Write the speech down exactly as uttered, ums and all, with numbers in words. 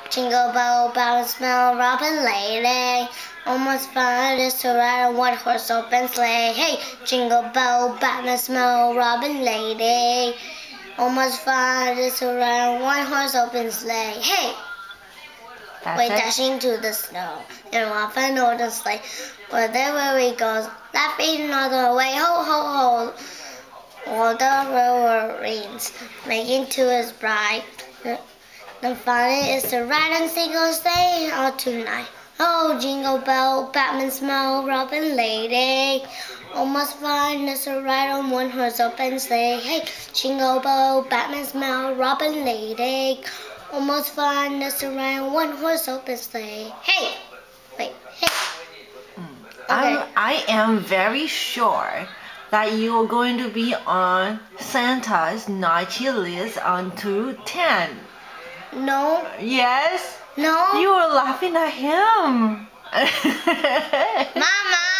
Jingle bell, bounce, smell, robin lady. Almost fun is to ride a one horse open sleigh. Hey, jingle bell, bounce, smell, robin lady. Almost fun is to ride a one horse open sleigh. Hey, That's we're it. dashing to the snow in one fun open sleigh. Wherever we go, laughing all the way. Ho, ho, ho. All the river rings, making to his bride. The fun is to ride and single sleigh all tonight. Oh, jingle bell, Batman smell, robin lady. Almost fun is to ride on one horse open sleigh. Hey, jingle bell, Batman smell, robin lady. Almost fun is to ride on one horse open sleigh. Hey, wait, hey. Okay. I'm, I am very sure that you are going to be on Santa's naughty list until ten. No. Yes? No. You were laughing at him. Mama.